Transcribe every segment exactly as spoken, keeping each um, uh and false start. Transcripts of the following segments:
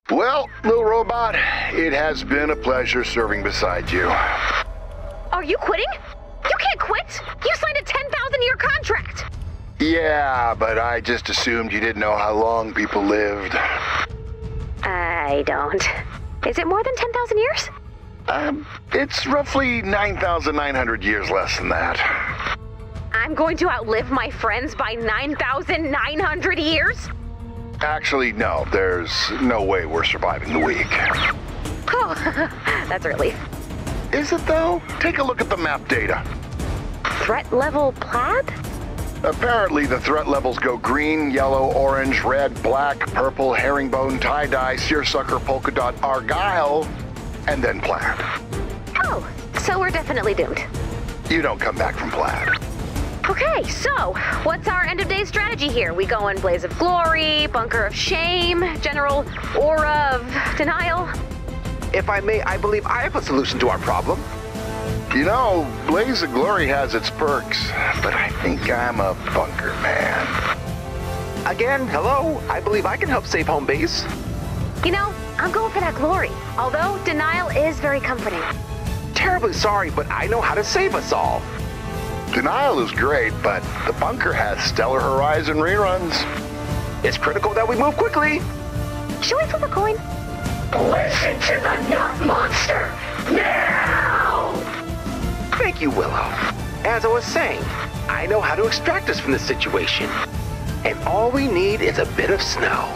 Well, little robot, it has been a pleasure serving beside you. Are you quitting? You can't quit! You signed a ten thousand year contract! Yeah, but I just assumed you didn't know how long people lived. I don't. Is it more than ten thousand years? Um, it's roughly nine thousand nine hundred years less than that. I'm going to outlive my friends by nine thousand nine hundred years? Actually, no. There's no way we're surviving the week. Oh, that's a relief. Is it, though? Take a look at the map data. Threat level plaid? Apparently, the threat levels go green, yellow, orange, red, black, purple, herringbone, tie-dye, seersucker, polka dot, argyle, and then plaid. Oh, so we're definitely doomed. You don't come back from plaid. Okay, so what's our end of day strategy here? We go in Blaze of Glory, Bunker of Shame, General Aura of Denial? If I may, I believe I have a solution to our problem. You know, Blaze of Glory has its perks, but I think I'm a bunker man. Again, hello. I believe I can help save home base. You know, I'm going for that glory, although Denial is very comforting. Terribly sorry, but I know how to save us all. Denial is great, but the bunker has Stellar Horizon reruns. It's critical that we move quickly. Should we flip a coin? Listen to the nut monster, now! Thank you, Willow. As I was saying, I know how to extract us from this situation. And all we need is a bit of snow.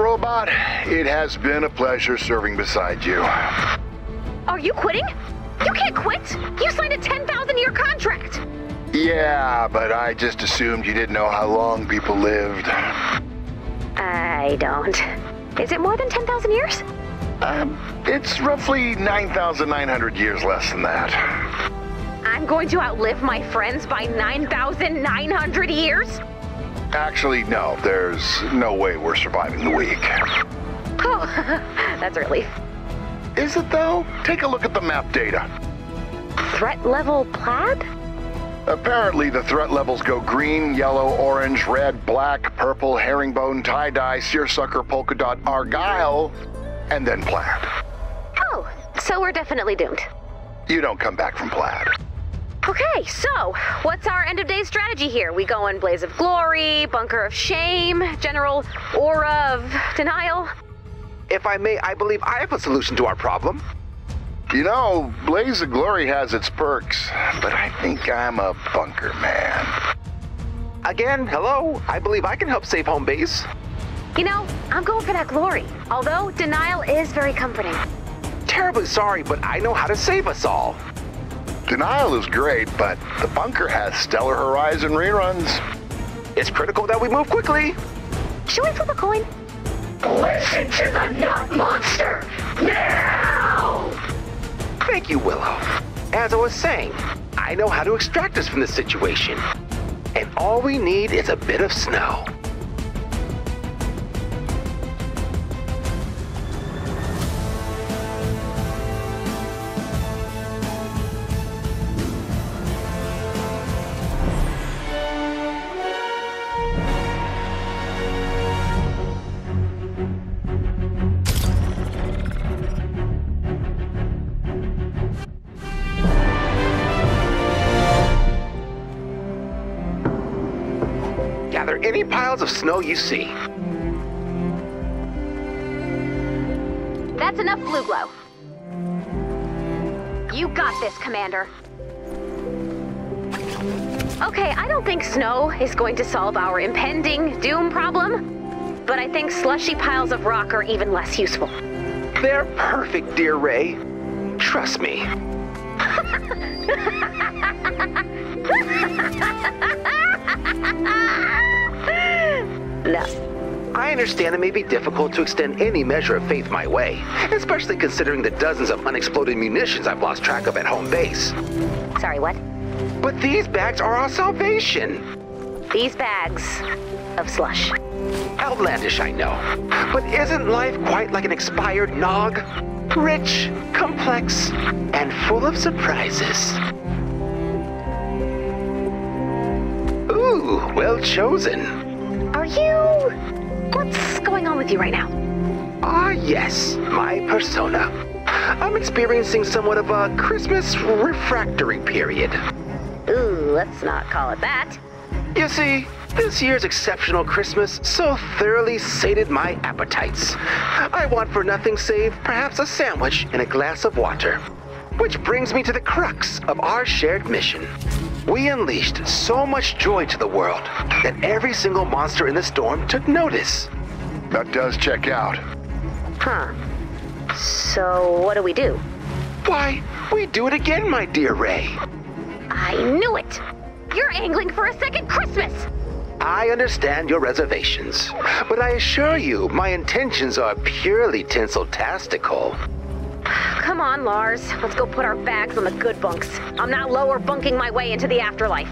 Robot, it has been a pleasure serving beside you. Are you quitting? You can't quit! You signed a ten thousand year contract! Yeah, but I just assumed you didn't know how long people lived. I don't. Is it more than ten thousand years? Um, it's roughly nine thousand nine hundred years less than that. I'm going to outlive my friends by nine thousand nine hundred years? Actually, no. There's no way we're surviving the week. Oh, that's a relief. Is it, though? Take a look at the map data. Threat level plaid? Apparently, the threat levels go green, yellow, orange, red, black, purple, herringbone, tie-dye, seersucker, polka dot, argyle, and then plaid. Oh, so we're definitely doomed. You don't come back from plaid. Okay, so what's our end of day strategy here? We go in Blaze of Glory, Bunker of Shame, General Aura of Denial? If I may, I believe I have a solution to our problem. You know, Blaze of Glory has its perks, but I think I'm a bunker man. Again, hello. I believe I can help save home base. You know, I'm going for that glory, although Denial is very comforting. Terribly sorry, but I know how to save us all. Denial is great, but the bunker has Stellar Horizon reruns. It's critical that we move quickly. Should we flip a coin? Listen to the Nut Monster now! Thank you, Willow. As I was saying, I know how to extract us from this situation. And all we need is a bit of snow. Gather any piles of snow you see. That's enough blue glow. You got this, Commander. Okay, I don't think snow is going to solve our impending doom problem, but I think slushy piles of rock are even less useful. They're perfect, dear Ray. Trust me. No. I understand it may be difficult to extend any measure of faith my way, especially considering the dozens of unexploded munitions I've lost track of at home base. Sorry, what? But these bags are our salvation. These bags of slush. Outlandish, I know. But isn't life quite like an expired nog? Rich, complex, and full of surprises. Ooh, well chosen. Are you... What's going on with you right now? Ah, yes, my persona. I'm experiencing somewhat of a Christmas refractory period. Ooh, let's not call it that. You see, this year's exceptional Christmas so thoroughly sated my appetites. I want for nothing save perhaps a sandwich and a glass of water. Which brings me to the crux of our shared mission. We unleashed so much joy to the world that every single monster in the storm took notice. That does check out. Huh. So what do we do? Why, we do it again, my dear Ray. I knew it! You're angling for a second Christmas! I understand your reservations, but I assure you my intentions are purely tinsel-tastical. Come on, Lars. Let's go put our bags on the good bunks. I'm not lower bunking my way into the afterlife.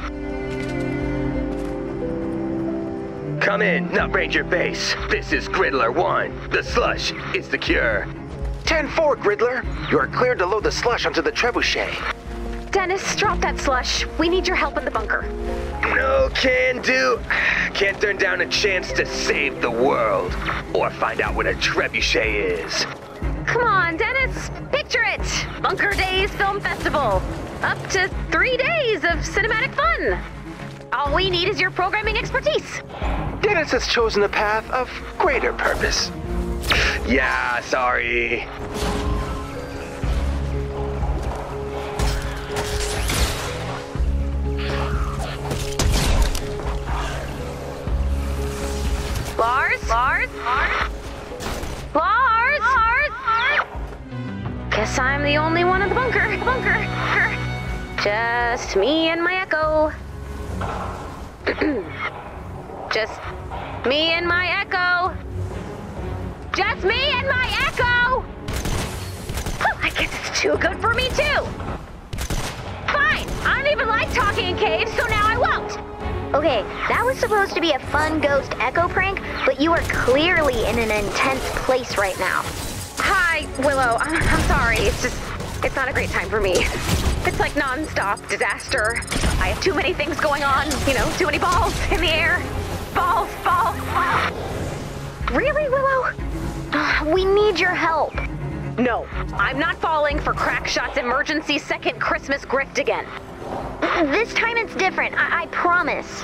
Come in, Nut Ranger Base. This is Griddler one. The slush is the cure. ten four, Griddler. You are cleared to load the slush onto the trebuchet. Dennis, drop that slush. We need your help in the bunker. No can do. Can't turn down a chance to save the world. Or find out what a trebuchet is. Come on, Dennis. Picture it. Bunker Days Film Festival. Up to three days of cinematic fun. All we need is your programming expertise. Dennis has chosen a path of greater purpose. Yeah, sorry. Lars? Lars? Lars? Lars! Lars! Guess I'm the only one in the bunker. Bunker. bunker. Just me and my Echo. Just me and my Echo. Just me and my Echo! Oh, I guess it's too good for me, too. Fine, I don't even like talking in caves, so now I won't. Okay, that was supposed to be a fun ghost Echo prank, but you are clearly in an intense place right now. Hi, Willow. I'm, I'm sorry. It's just, it's not a great time for me. It's like non-stop disaster. I have too many things going on, you know, too many balls in the air. Balls, balls, balls. Really, Willow? We need your help. No, I'm not falling for Crackshot's emergency second Christmas grift again. This time it's different, I, I promise.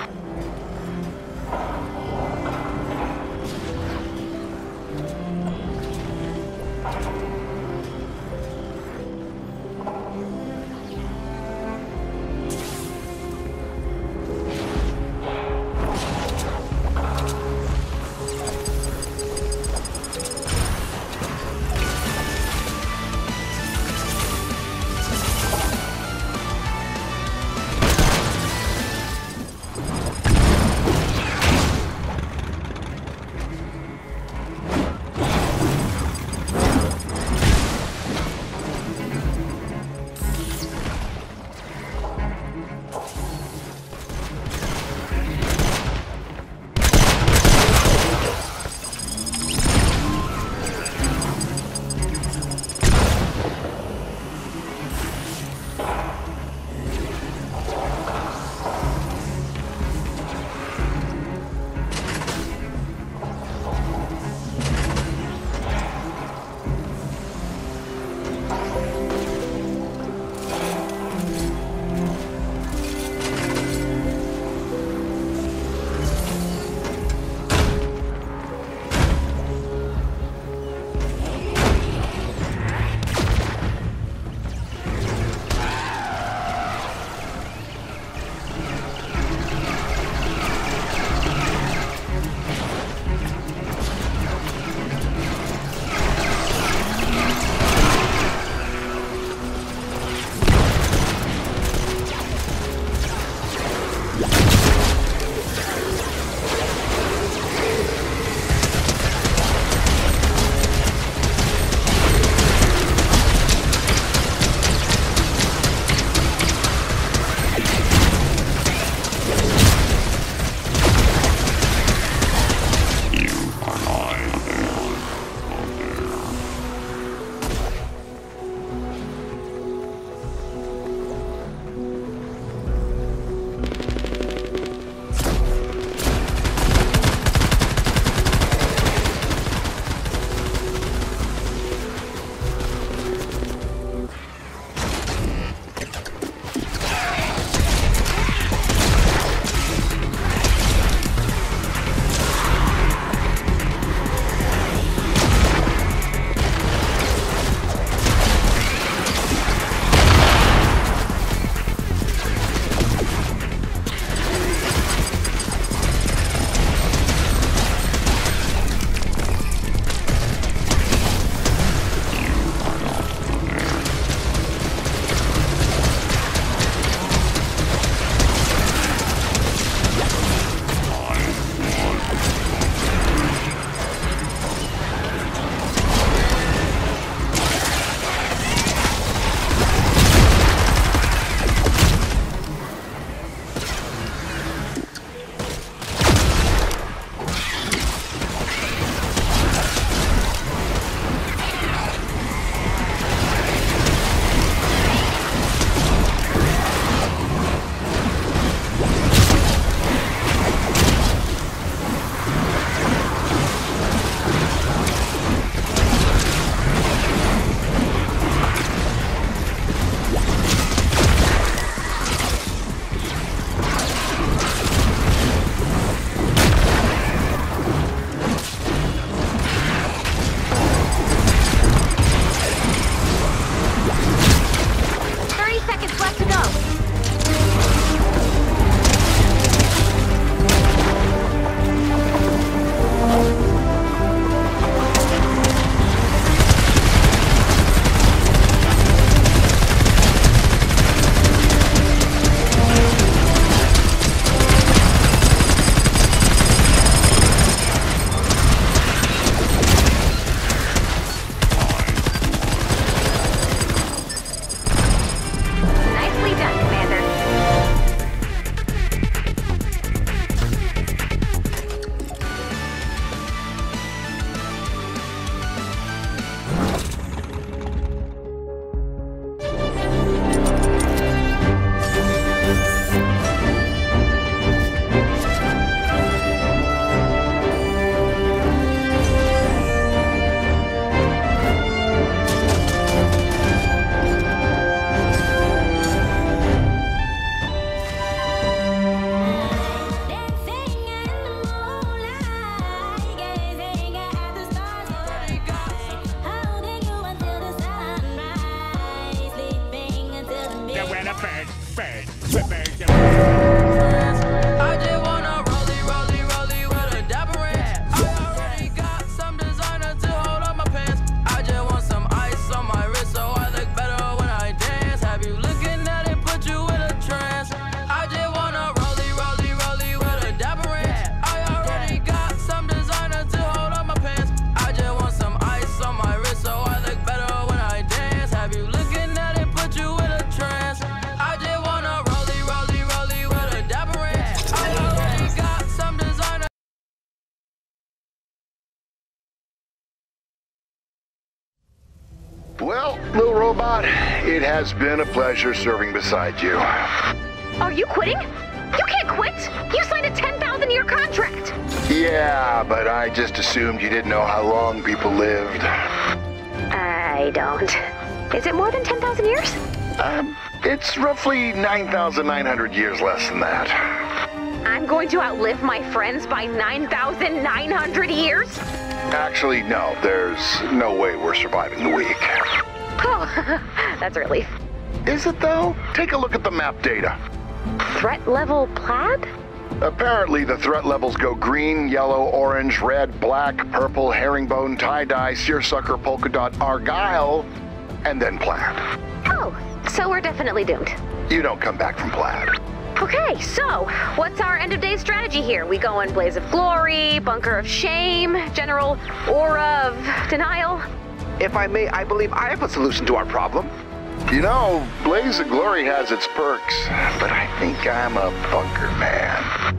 Robot, it has been a pleasure serving beside you. Are you quitting? You can't quit! You signed a ten thousand year contract! Yeah, but I just assumed you didn't know how long people lived. I don't. Is it more than ten thousand years? Um, it's roughly nine thousand nine hundred years less than that. I'm going to outlive my friends by nine thousand nine hundred years? Actually, no. There's no way we're surviving the week. Oh, that's a relief. Is it, though? Take a look at the map data. Threat level plaid? Apparently, the threat levels go green, yellow, orange, red, black, purple, herringbone, tie-dye, seersucker, polka dot, argyle, and then plaid. Oh, so we're definitely doomed. You don't come back from plaid. Okay, so what's our end of day strategy here? We go in Blaze of Glory, Bunker of Shame, General Aura of Denial? If I may, I believe I have a solution to our problem. You know, Blaze of Glory has its perks, but I think I'm a bunker man.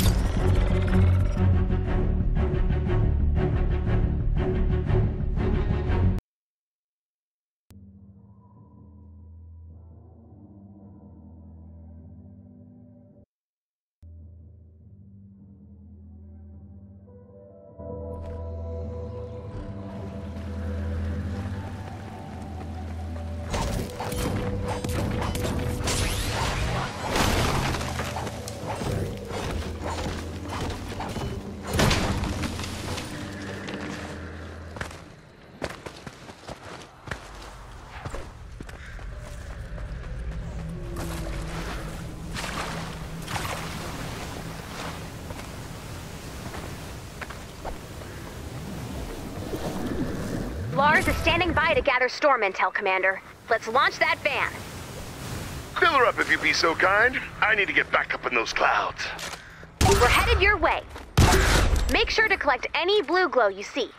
Lars is standing by to gather storm intel, Commander. Let's launch that van. Fill her up if you'd be so kind. I need to get back up in those clouds. We're headed your way. Make sure to collect any blue glow you see.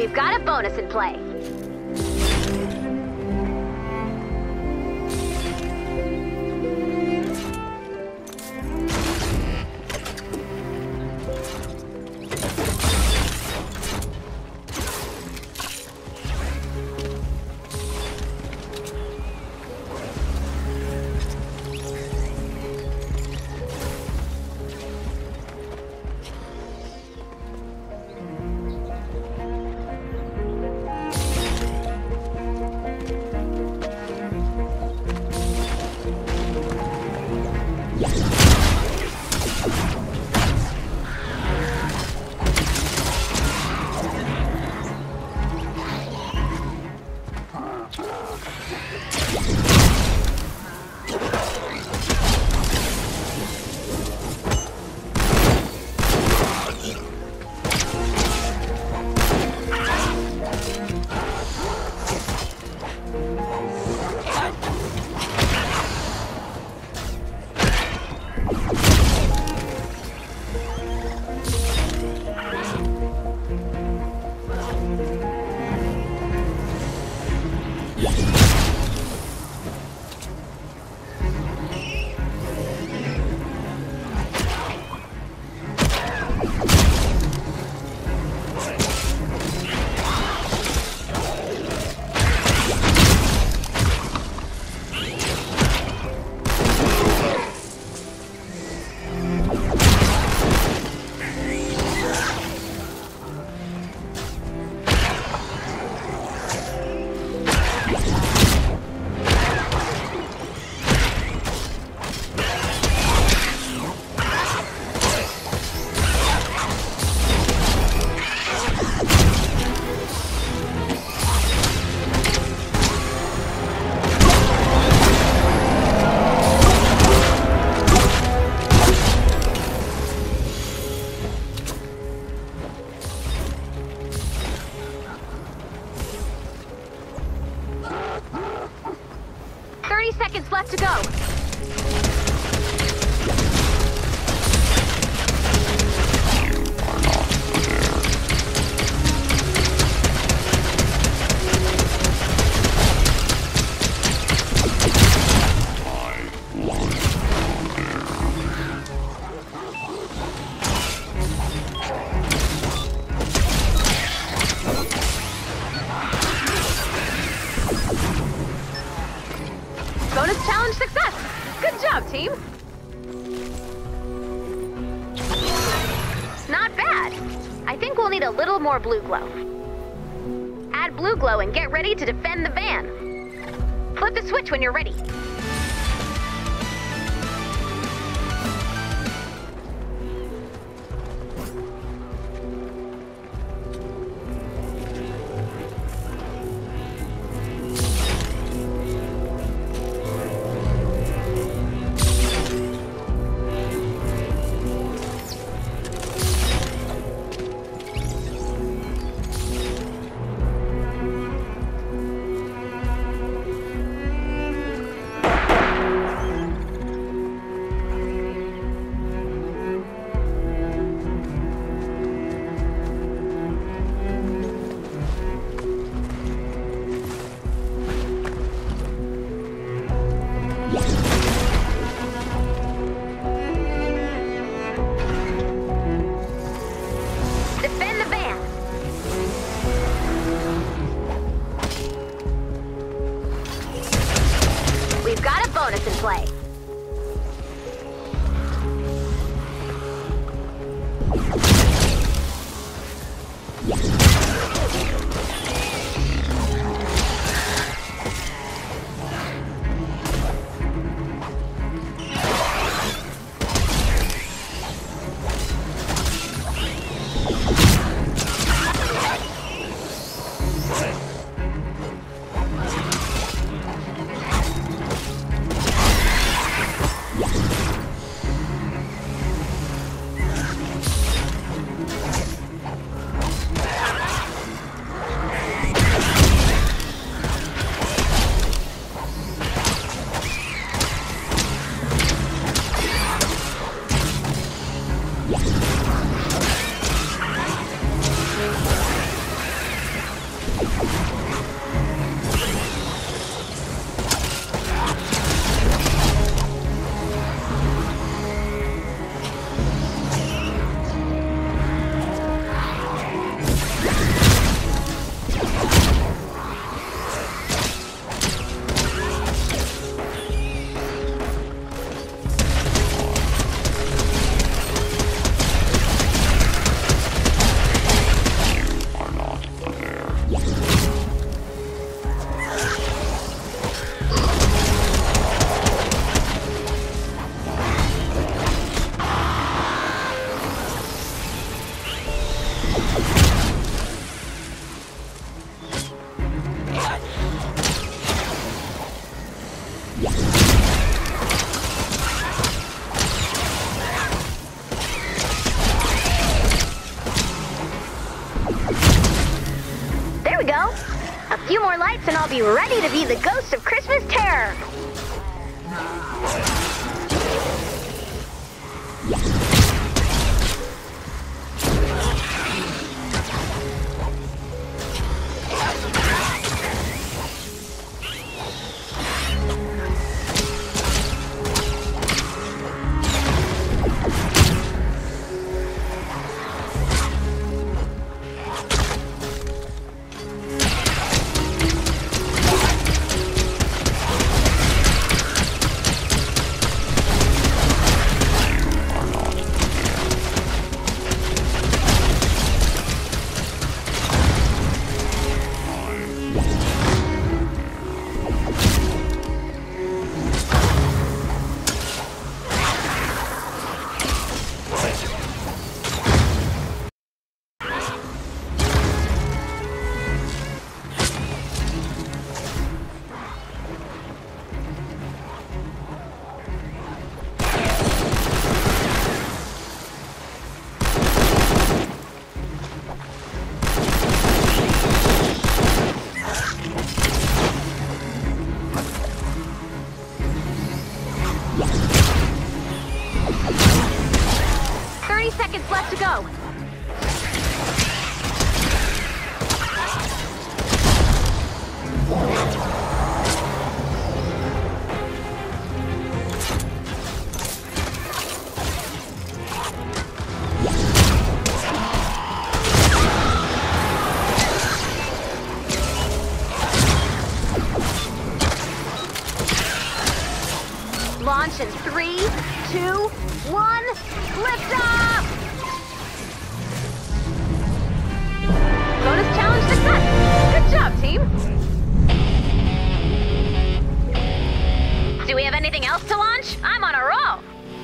We've got a bonus in play. thirty seconds left to go. Bonus challenge success! Good job, team! Not bad. I think we'll need a little more blue glow. Add blue glow and get ready to defend the van. Flip the switch when you're ready. Defend the van! We've got a bonus in play. There we go. A few more lights and I'll be ready to be the ghost of Christmas terror. thirty seconds left to go. Launch in three, two, one, lift off! Bonus challenge success! Good job, team! Do we have anything else to launch? I'm on a roll!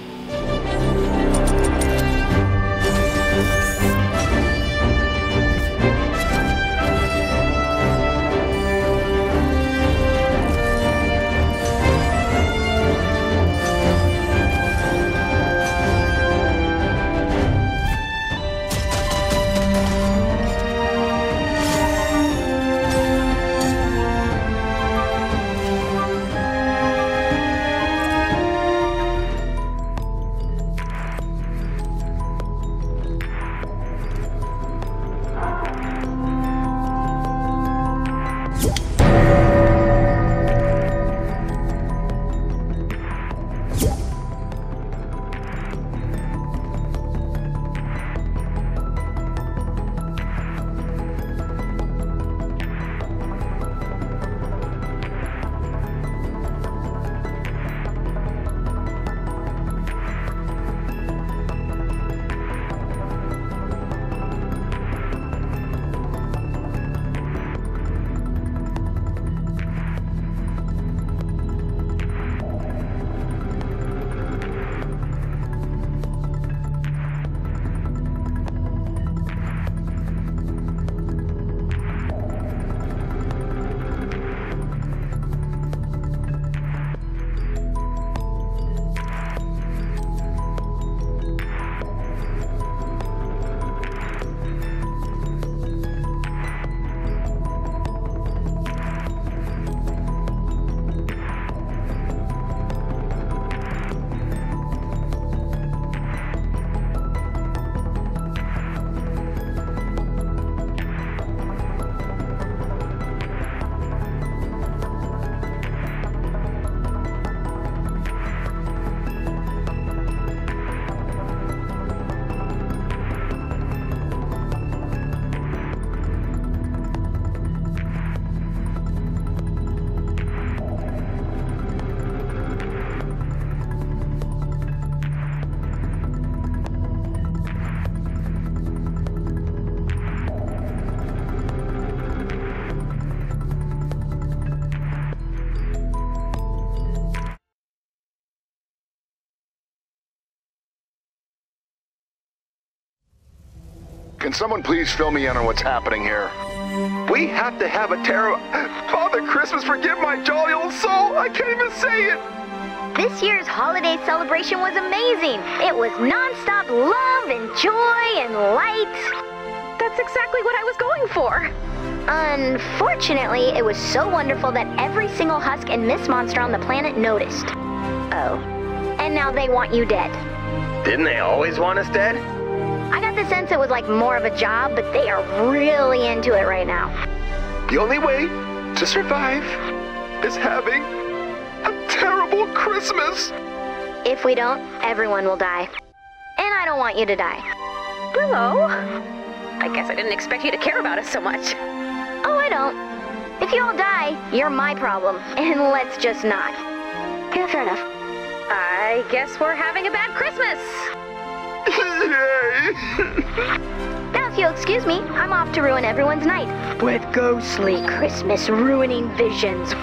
Can someone please fill me in on what's happening here? We have to have a terror... Father Christmas, forgive my jolly old soul! I can't even say it! This year's holiday celebration was amazing. It was non-stop love and joy and light. That's exactly what I was going for. Unfortunately, it was so wonderful that every single husk and mist monster on the planet noticed. Oh. And now they want you dead. Didn't they always want us dead? I got the sense it was like more of a job, but they are really into it right now. The only way to survive is having a terrible Christmas. If we don't, everyone will die. And I don't want you to die. Willow? I guess I didn't expect you to care about us so much. Oh, I don't. If you all die, you're my problem. And let's just not. Yeah, fair enough. I guess we're having a bad Christmas. Now, if you'll excuse me, I'm off to ruin everyone's night with ghostly Christmas ruining visions.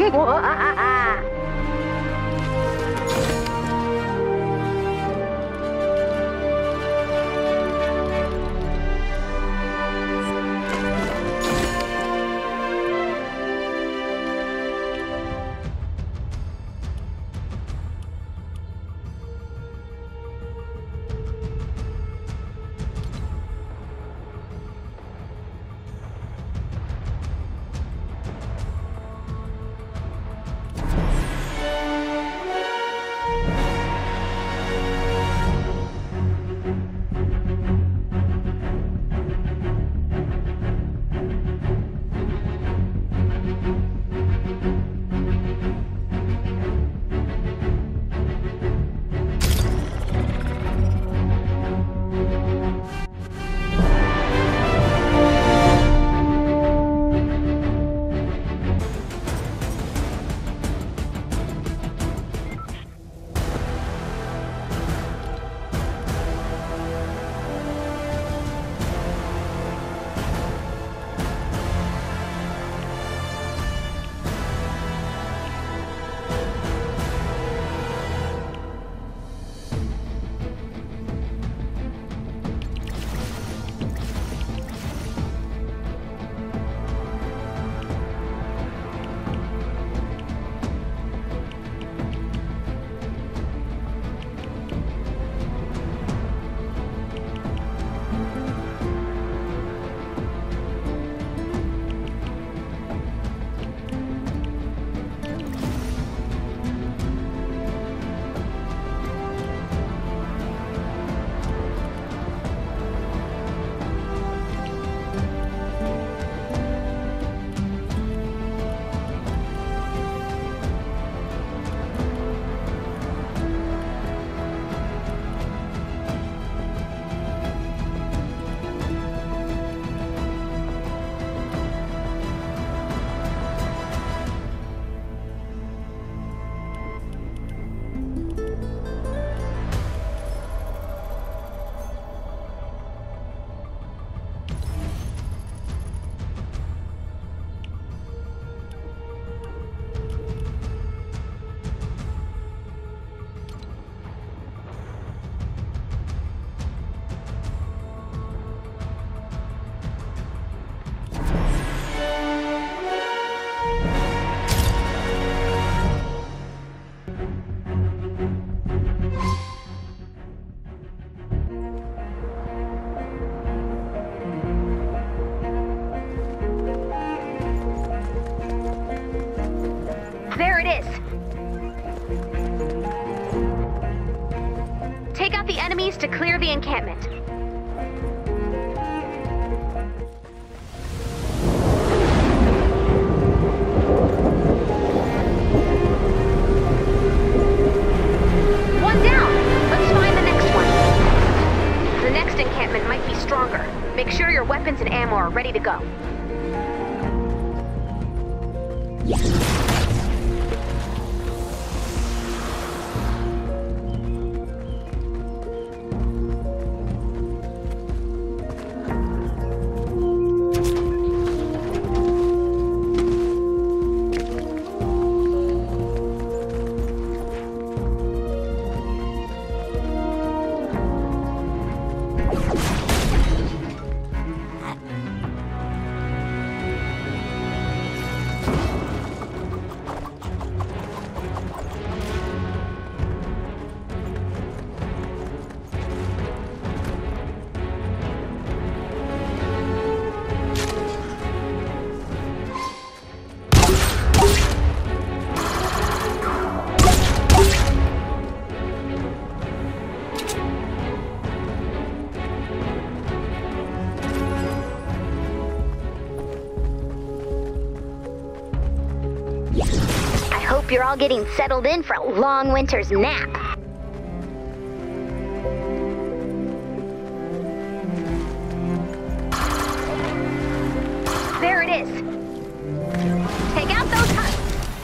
There it is. Take out the enemies to clear the encampment. One down. Let's find the next one. The next encampment might be stronger. Make sure your weapons and ammo are ready to go. Hope you're all getting settled in for a long winter's nap. There it is. Take out those husks.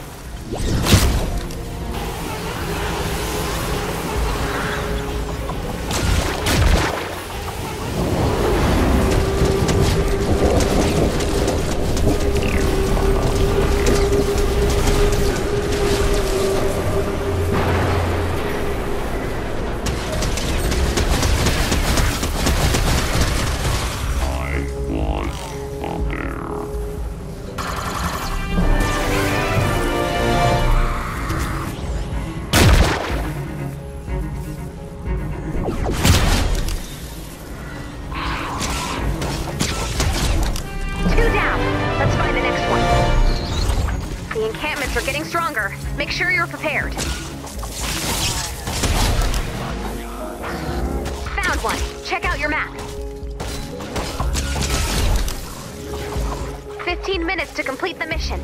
Are getting stronger. Make sure you're prepared. Found one. Check out your map. Fifteen minutes to complete the mission.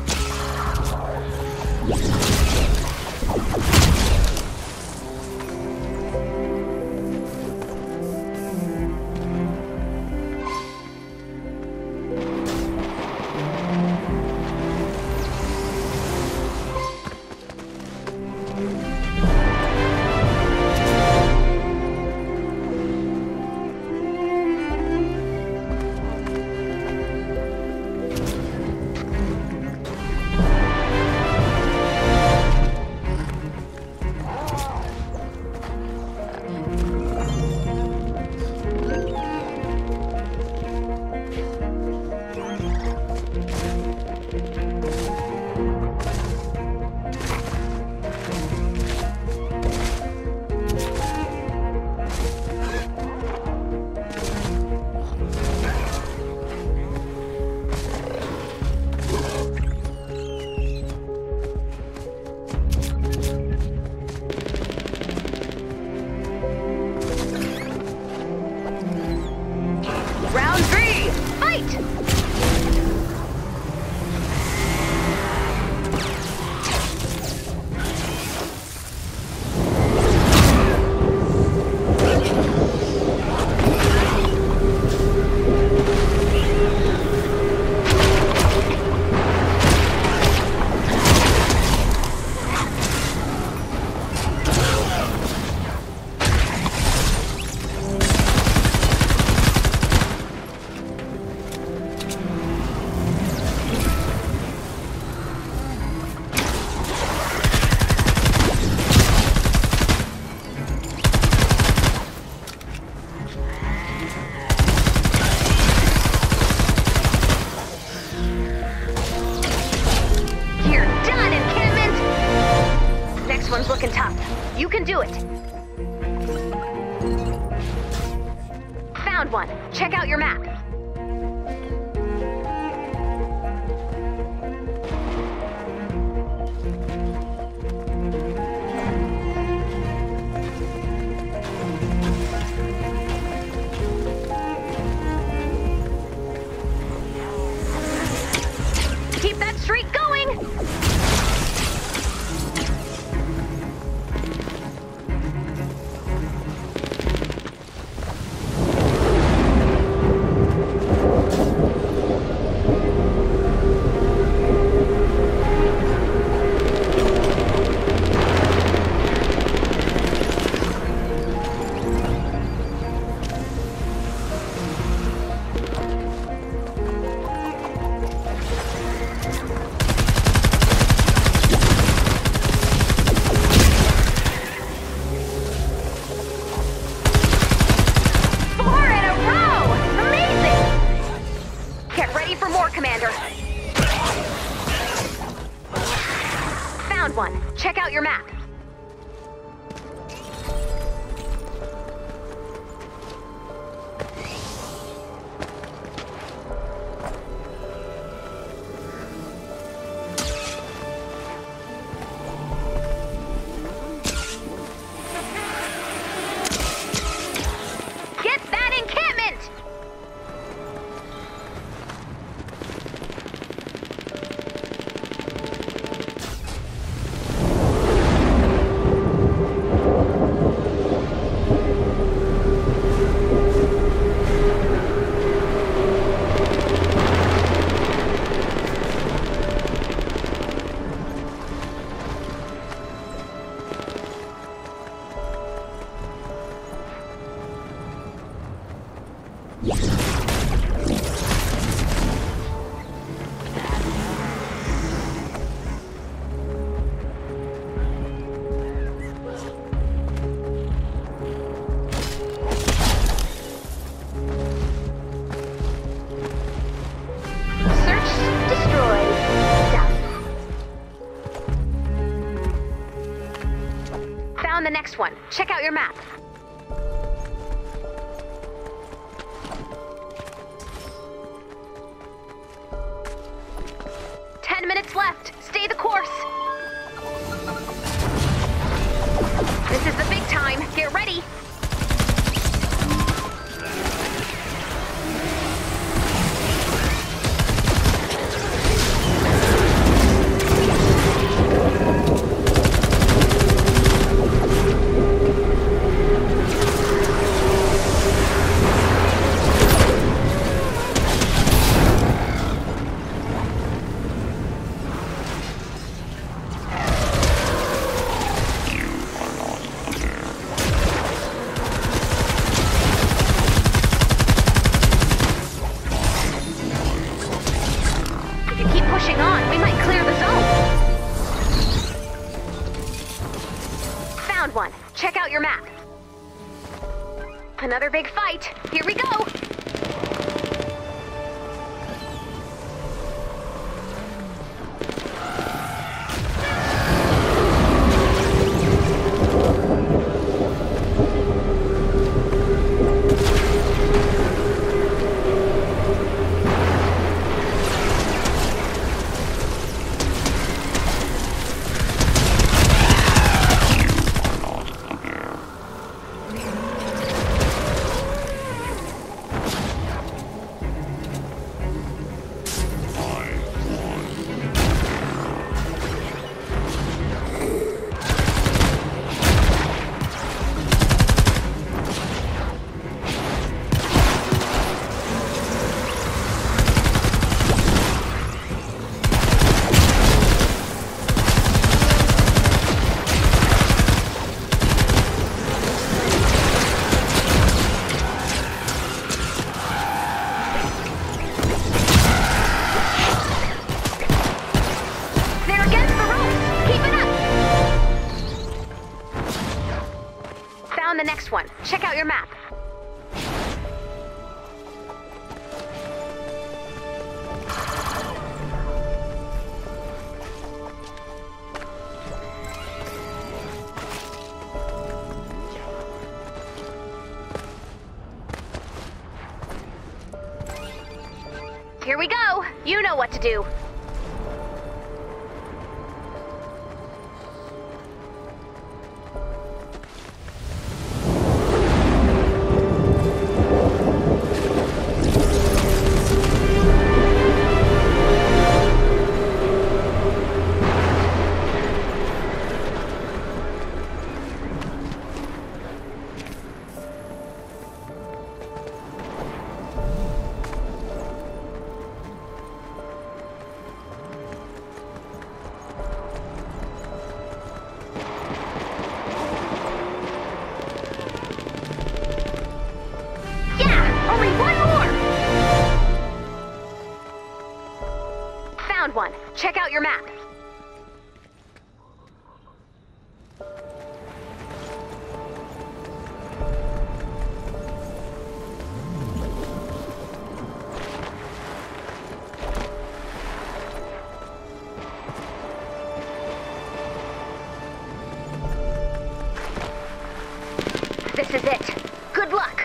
Looking tough. You can do it. Found one. Check out your map. Keep that streak going! Found one. Check out your map. Get that encampment! The next one. Check out your map. Ten minutes left. Stay the course. This is the big time. Get ready. One. Check out your map. Another big fight. Here we go. The next one. Check out your map. Here we go. You know what to do. One. Check out your map. This is it. Good luck.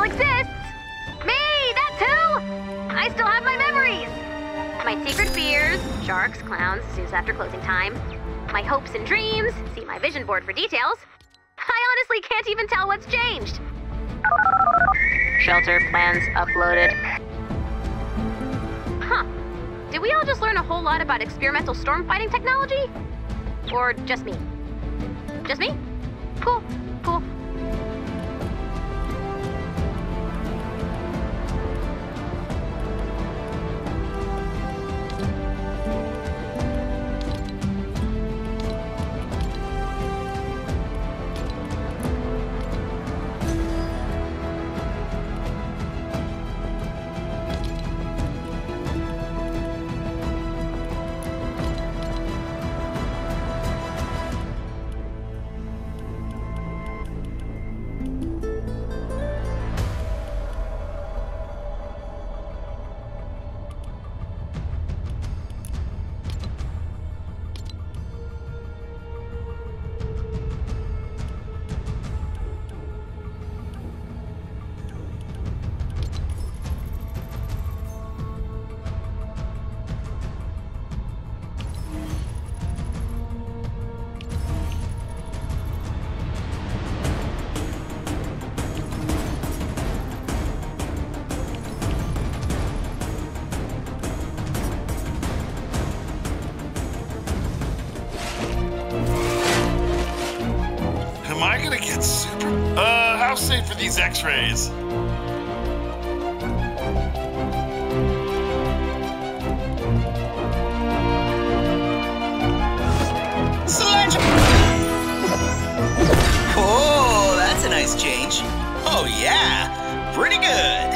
exists! Me! That's who! I still have my memories! My secret fears, sharks, clowns, zoos after closing time. My hopes and dreams, see my vision board for details. I honestly can't even tell what's changed. Shelter plans uploaded. Huh. Did we all just learn a whole lot about experimental storm fighting technology? Or just me? Just me? Cool, cool. Am I gonna get super... Uh, how safe are these x-rays? Sledge! Oh, that's a nice change. Oh yeah, pretty good.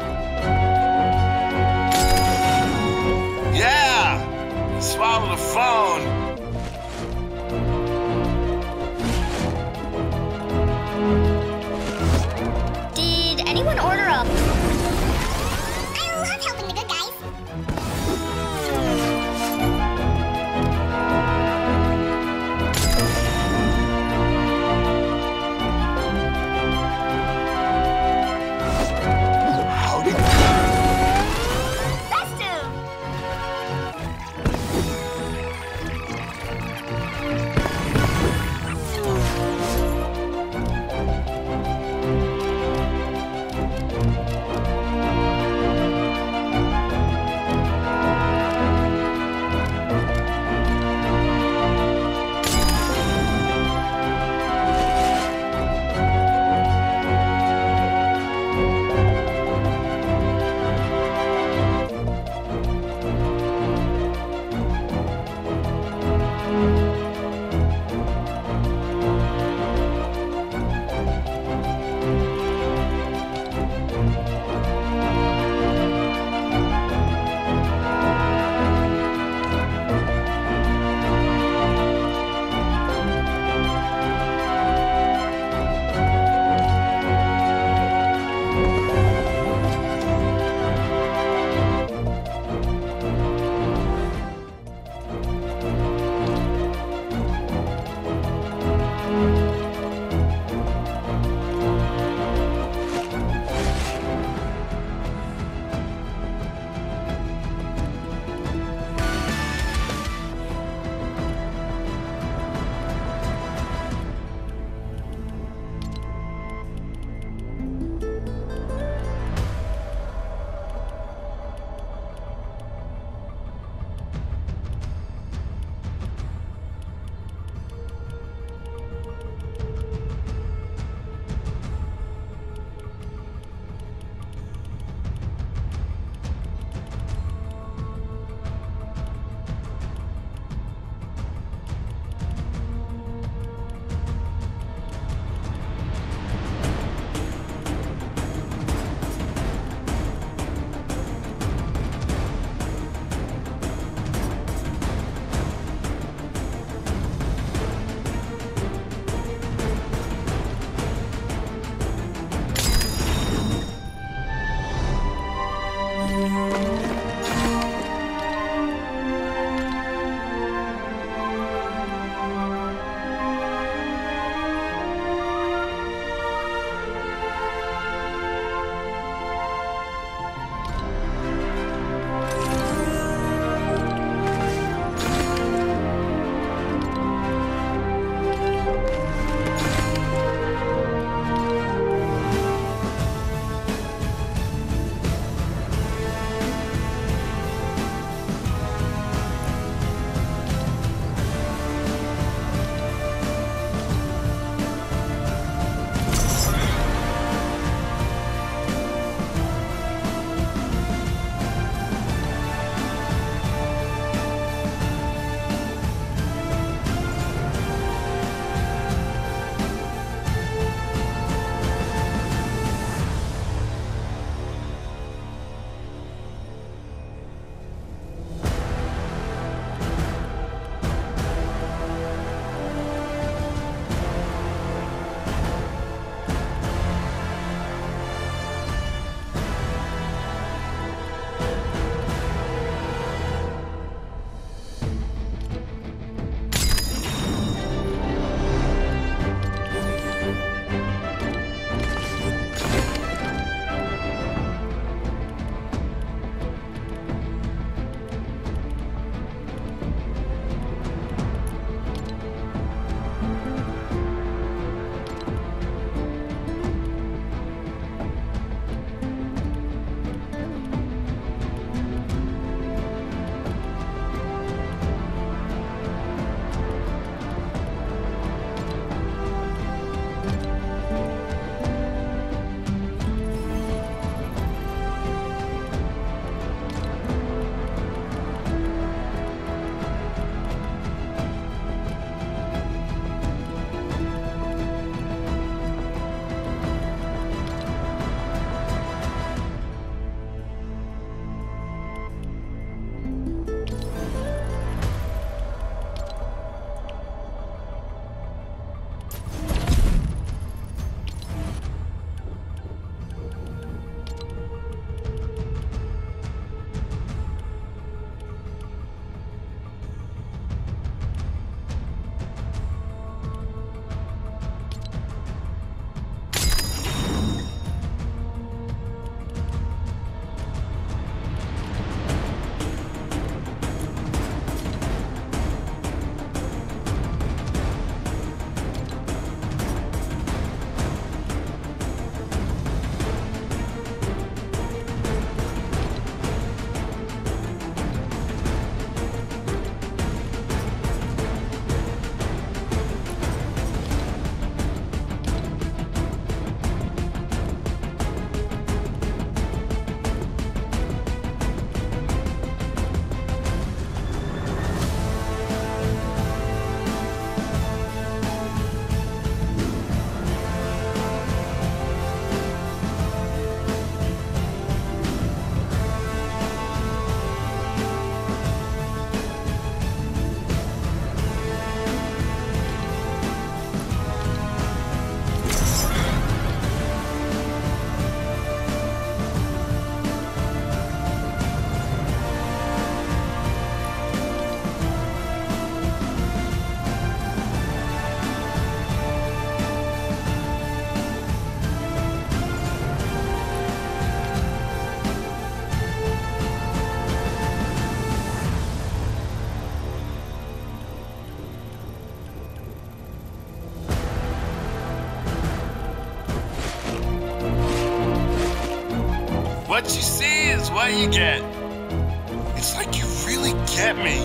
Yeah! Swallow the phone. Did anyone order a... I love helping the good guys. Howdy. Festive! what you see is what you get. It's like you really get me.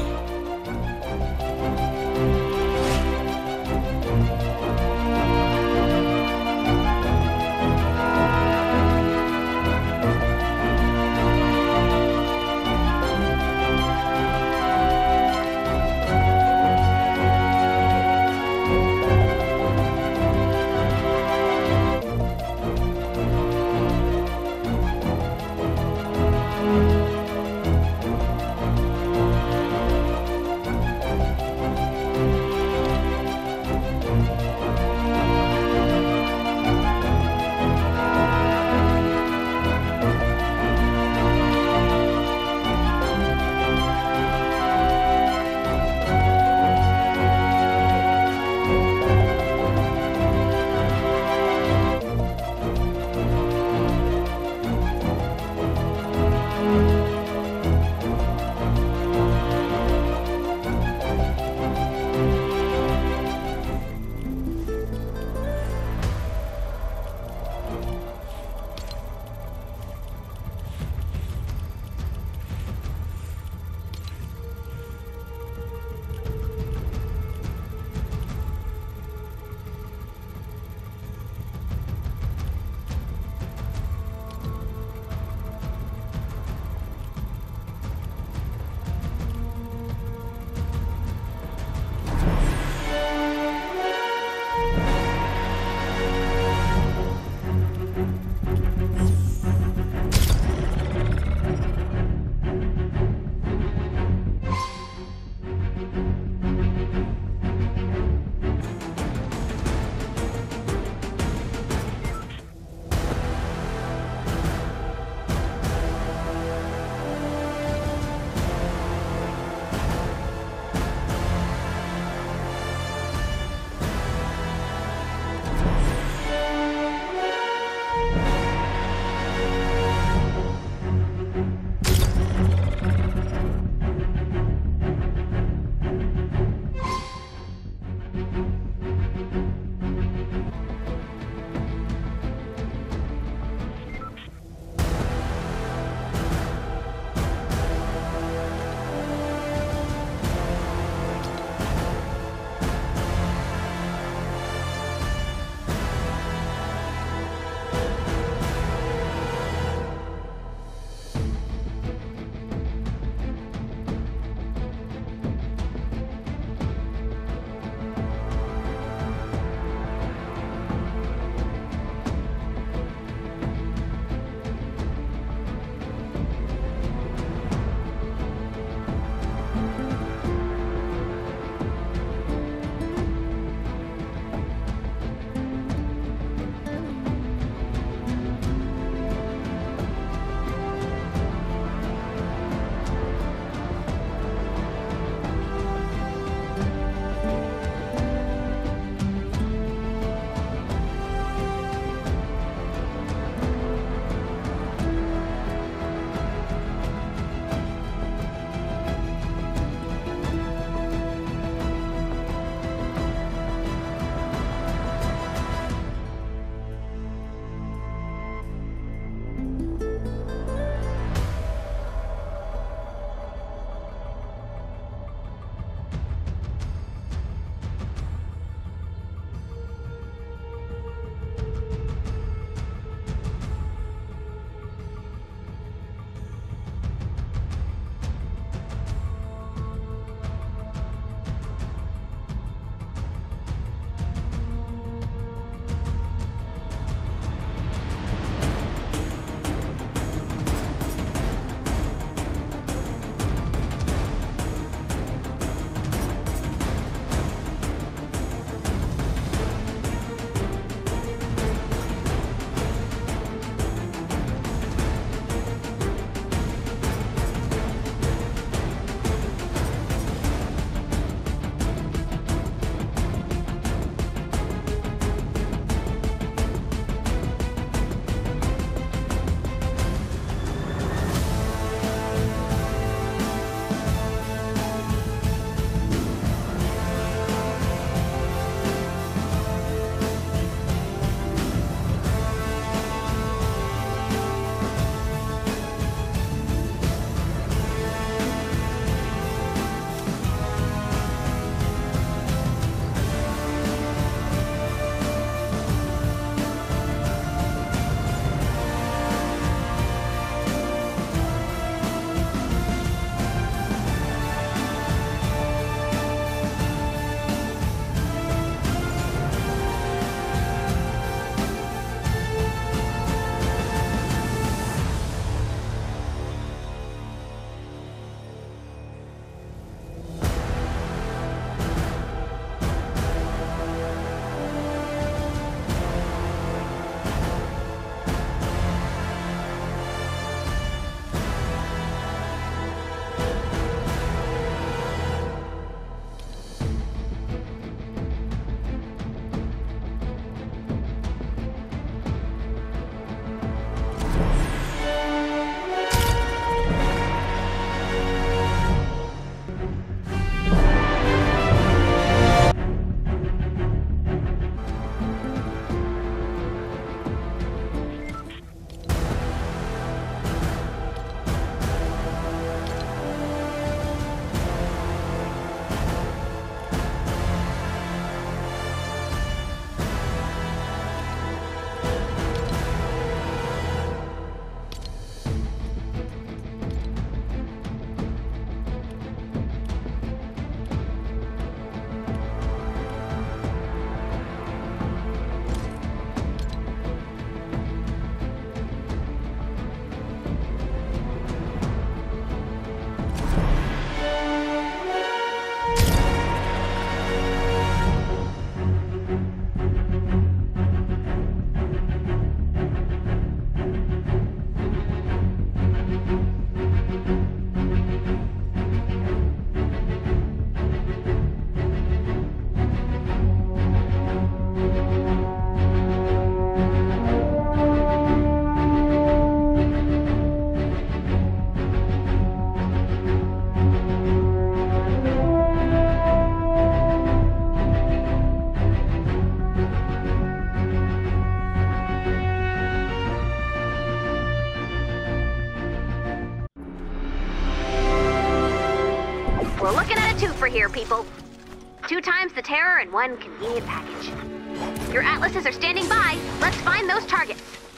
here, people. Two times the terror in one convenient package. Your atlases are standing by. Let's find those targets.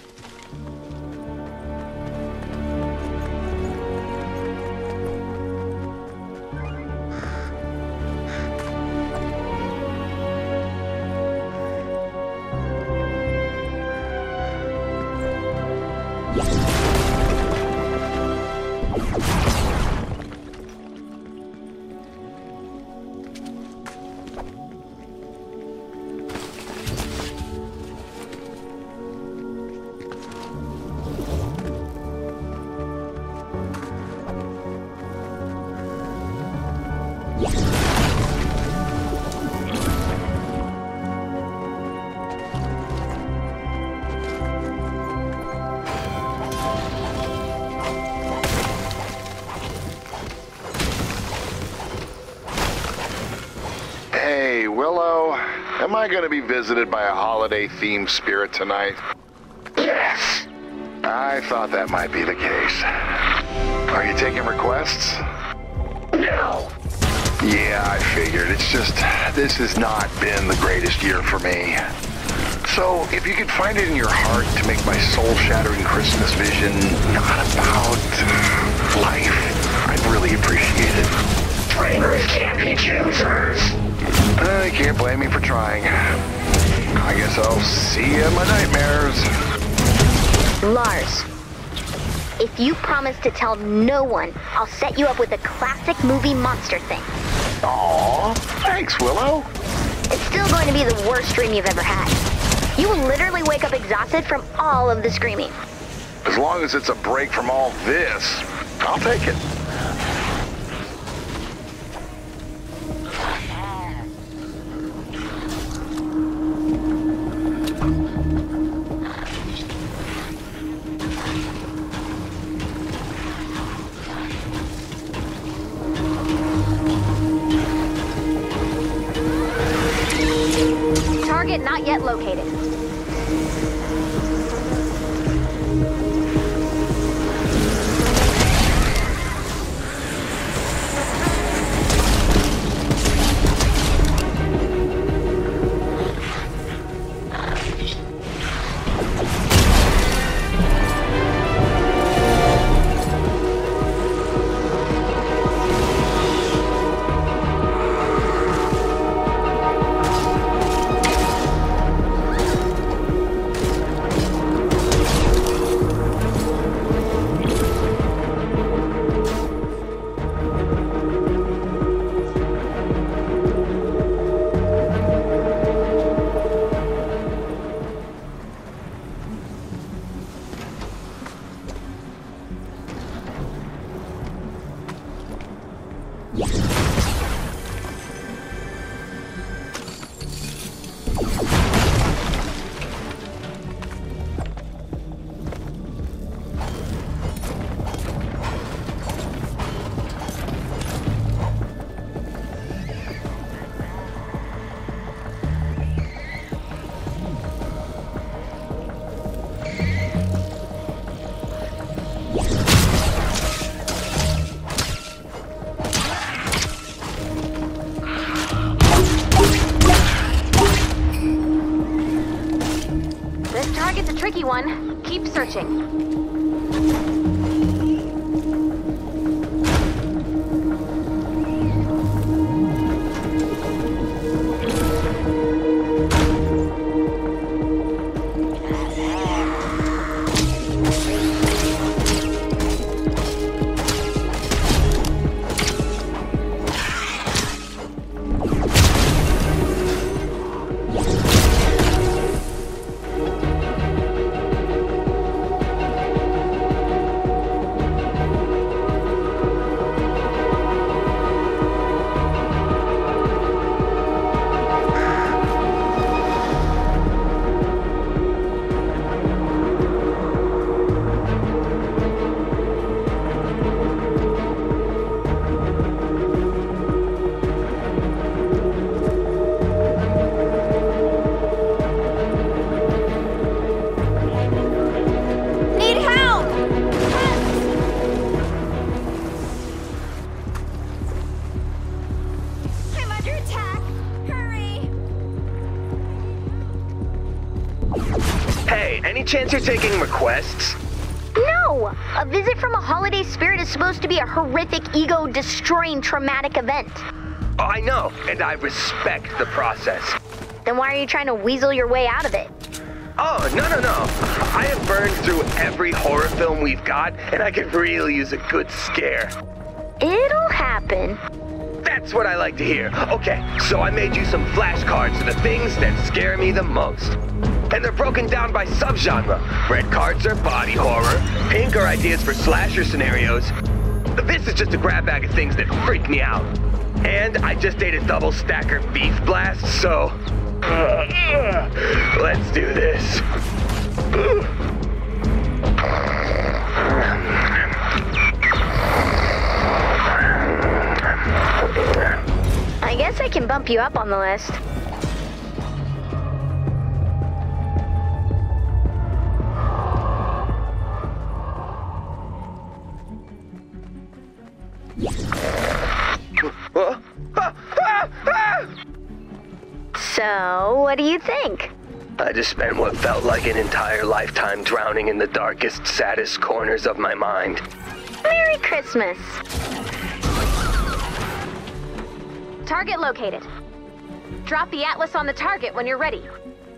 Hey, Willow, am I going to be visited by a holiday-themed spirit tonight? Yes. I thought that might be the case. Are you taking requests? No. Yeah, I figured. It's just, this has not been the greatest year for me. So, if you could find it in your heart to make my soul-shattering Christmas vision not about life, I'd really appreciate it. Dreamers can't be choosers. I can't blame me for trying. I guess I'll see you in my nightmares. Lars, if you promise to tell no one, I'll set you up with a classic movie monster thing. Aw, thanks, Willow. It's still going to be the worst dream you've ever had. You will literally wake up exhausted from all of the screaming. As long as it's a break from all this, I'll take it. Target not yet located. Target's a tricky one. Keep searching. Hey, any chance you're taking requests? No! A visit from a holiday spirit is supposed to be a horrific, ego-destroying, traumatic event. Oh, I know, and I respect the process. Then why are you trying to weasel your way out of it? Oh, no, no, no. I have burned through every horror film we've got, and I could really use a good scare. It'll happen. That's what I like to hear. Okay, so I made you some flashcards of the things that scare me the most. And they're broken down by subgenre. Red cards are body horror. Pink are ideas for slasher scenarios. This is just a grab bag of things that freak me out. And I just ate a double stacker beef blast, so... Uh, uh, let's do this. I guess I can bump you up on the list. Uh, ah, ah, ah! So, what do you think? I just spent what felt like an entire lifetime drowning in the darkest, saddest corners of my mind. Merry Christmas. Target located. Drop the atlas on the target when you're ready.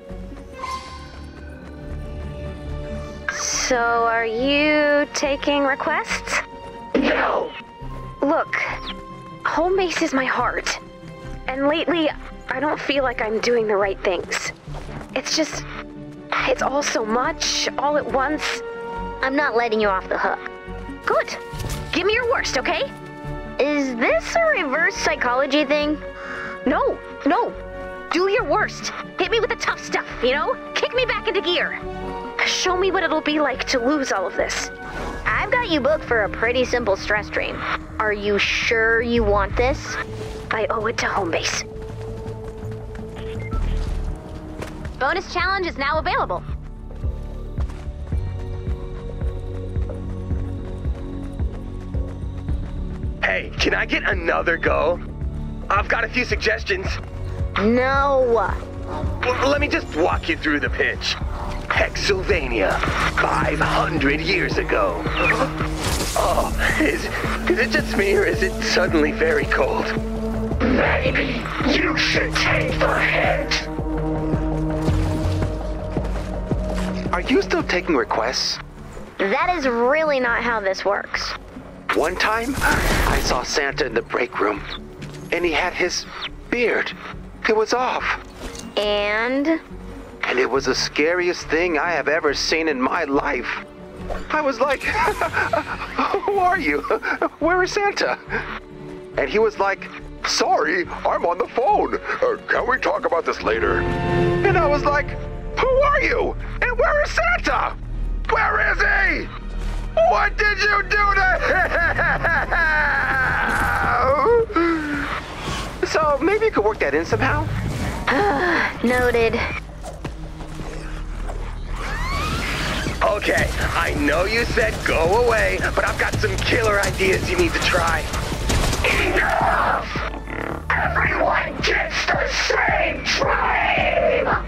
So, are you taking requests? No. Look, home base is my heart. And lately, I don't feel like I'm doing the right things. It's just... it's all so much, all at once. I'm not letting you off the hook. Good. Give me your worst, okay? Is this a reverse psychology thing? No, no. Do your worst. Hit me with the tough stuff, you know? Kick me back into gear. Show me what it'll be like to lose all of this. I've got you booked for a pretty simple stress dream. Are you sure you want this? I owe it to home base. Bonus challenge is now available. Hey, can I get another go? I've got a few suggestions. No. Well, let me just walk you through the pitch. Hexylvania, five hundred years ago. Oh, is, is it just me or is it suddenly very cold? Maybe you should take the hint. Are you still taking requests? That is really not how this works. One time, I saw Santa in the break room, and he had his beard. It was off. And? And it was the scariest thing I have ever seen in my life. I was like, who are you? Where is Santa? And he was like, Sorry, I'm on the phone. Uh, can we talk about this later? And I was like, who are you? And where is Santa? Where is he? What did you do to him? So maybe you could work that in somehow? Noted. Okay, I know you said go away, but I've got some killer ideas you need to try. Enough! Everyone gets the same dream!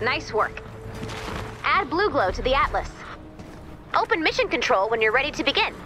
Nice work. Add blue glow to the Atlas. Open mission control when you're ready to begin.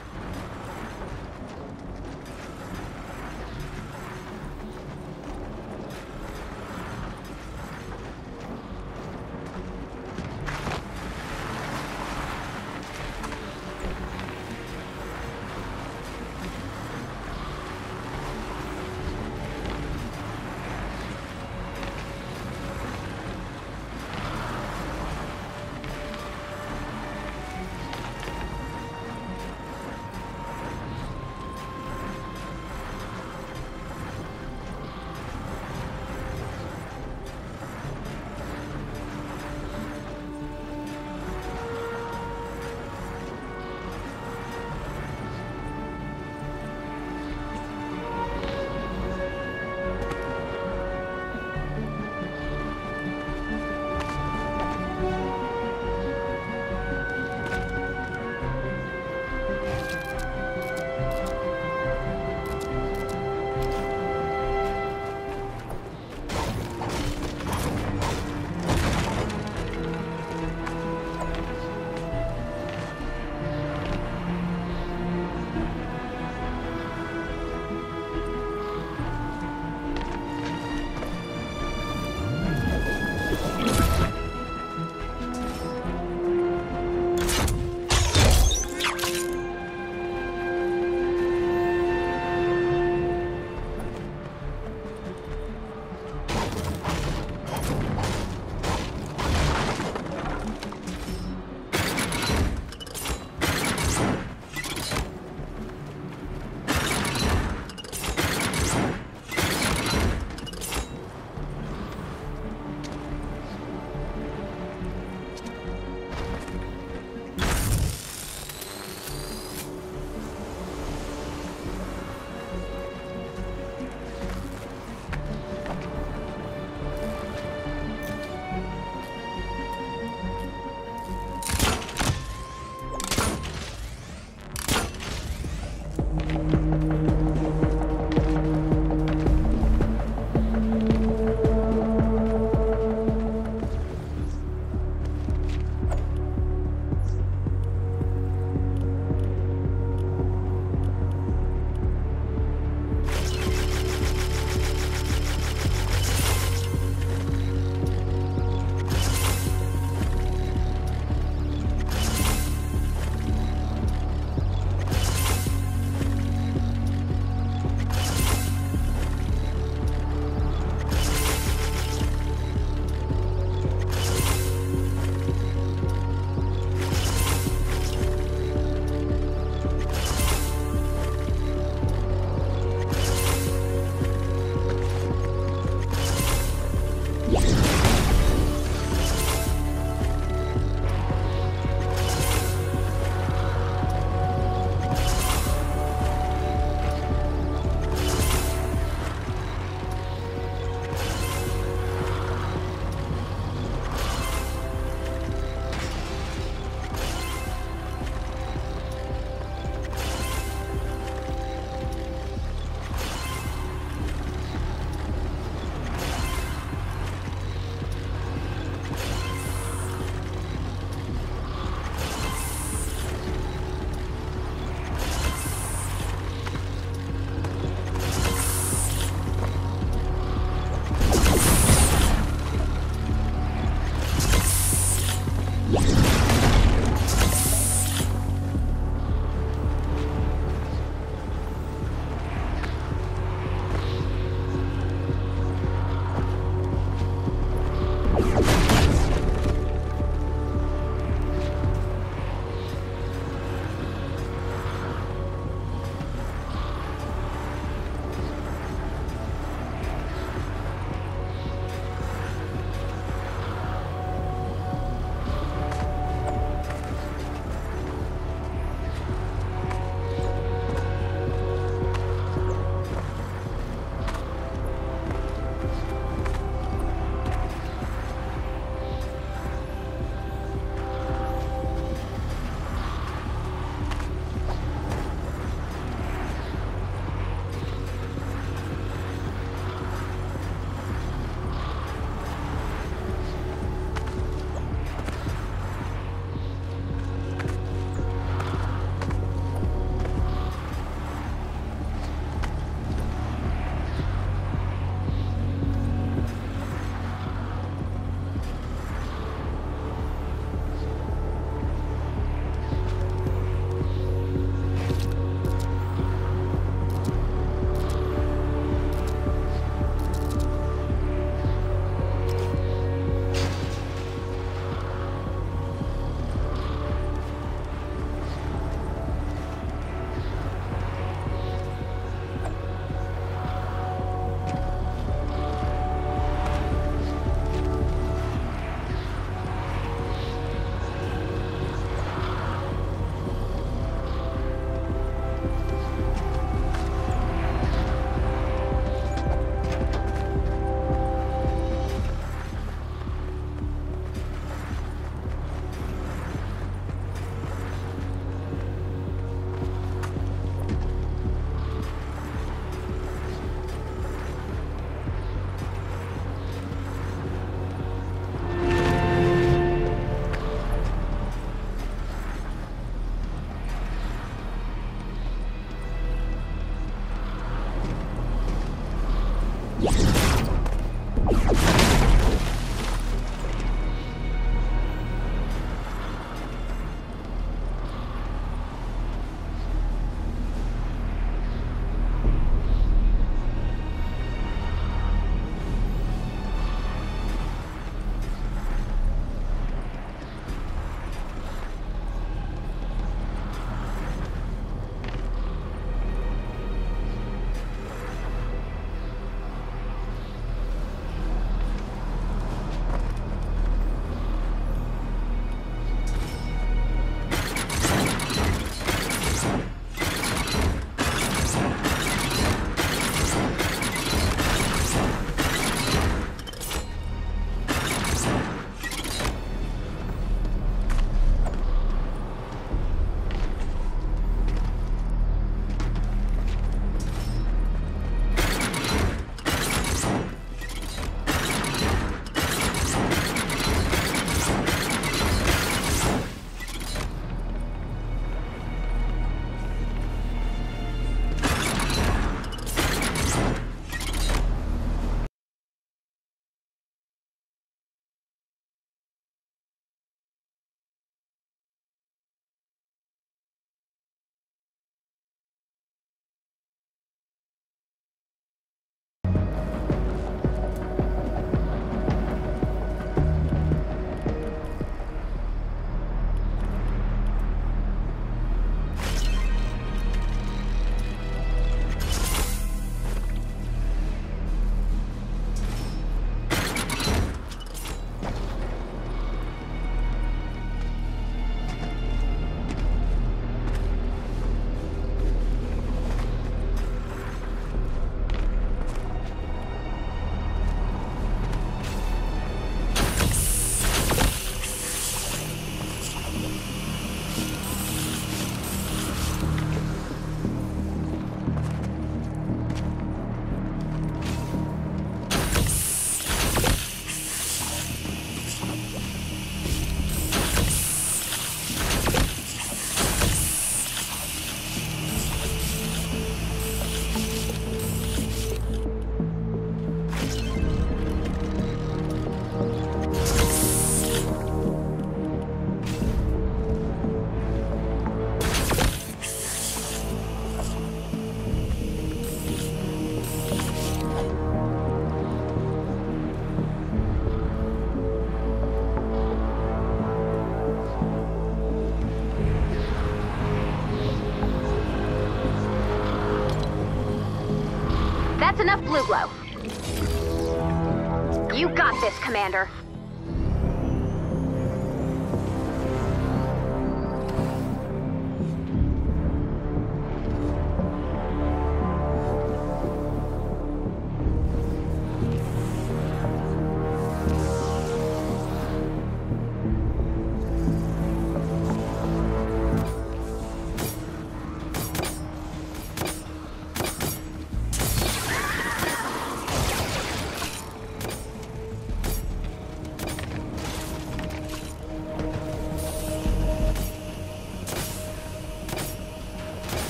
That's enough blue glow. You got this, Commander.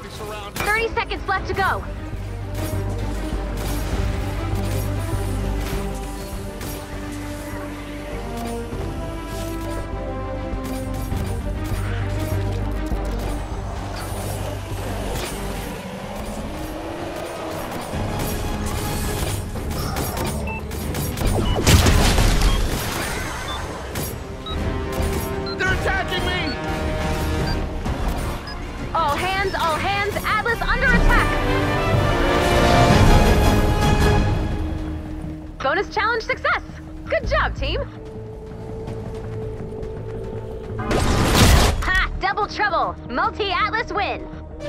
thirty seconds left to go. All hands, all hands, Atlas under attack! Bonus challenge success! Good job, team! Ha! Double trouble! Multi-Atlas win!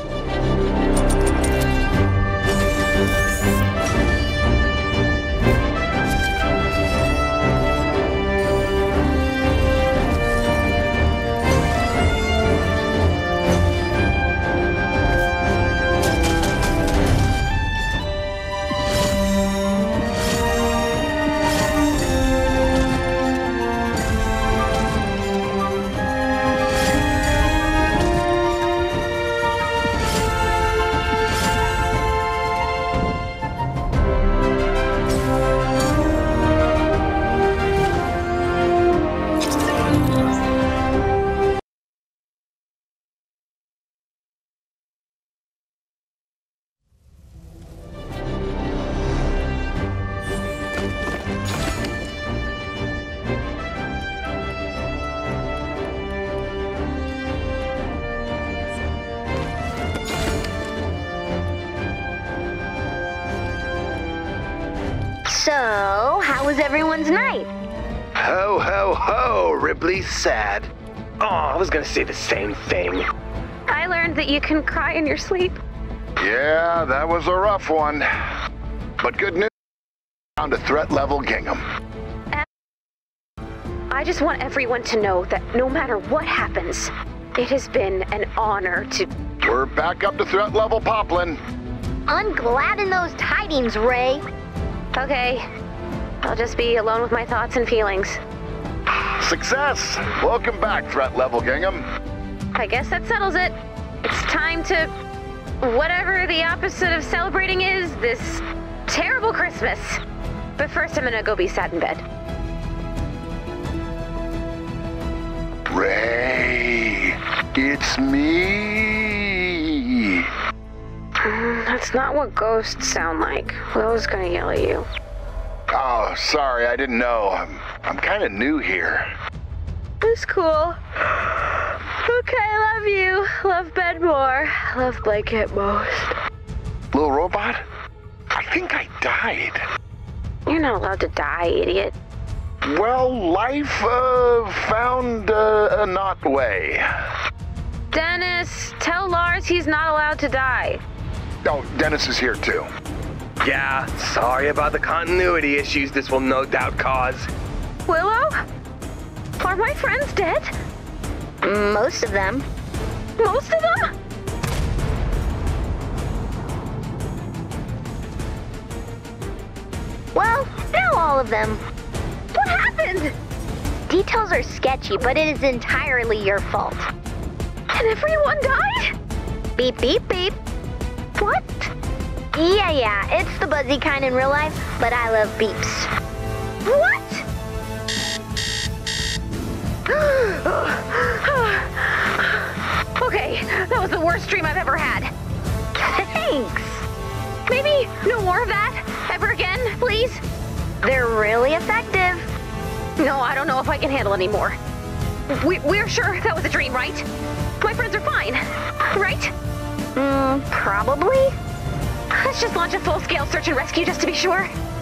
So, how was everyone's night? Ho, ho, ho, Ripley sad. Oh, I was gonna say the same thing. I learned that you can cry in your sleep. Yeah, that was a rough one. But good news, down to threat level Gingham. I just want everyone to know that no matter what happens, it has been an honor to... We're back up to threat level Poplin. I'm glad in those tidings, Ray. Okay, I'll just be alone with my thoughts and feelings. Success! Welcome back, threat level Gingham. I guess that settles it. It's time to... whatever the opposite of celebrating is, this terrible Christmas. But first I'm gonna go be sad in bed. Ray, it's me. Mm, that's not what ghosts sound like. Willow's gonna yell at you. Oh, sorry, I didn't know. I'm, I'm kind of new here. It's cool. Okay, love you. Love bed more. Love blanket most. Little robot? I think I died. You're not allowed to die, idiot. Well, life uh, found uh, a not way. Dennis, tell Lars he's not allowed to die. Oh, Dennis is here too. Yeah, sorry about the continuity issues this will no doubt cause. Willow? Are my friends dead? Most of them. Most of them? Well, not all of them. What happened? Details are sketchy, but it is entirely your fault. And everyone died? Beep, beep, beep. What? Yeah, yeah, it's the buzzy kind in real life, but I love beeps. What? Okay, that was the worst dream I've ever had. Thanks. Maybe no more of that ever again, please? They're really effective. No, I don't know if I can handle anymore. We, we're sure that was a dream, right? My friends are fine, right? Hmm, probably. Let's just launch a full-scale search and rescue just to be sure.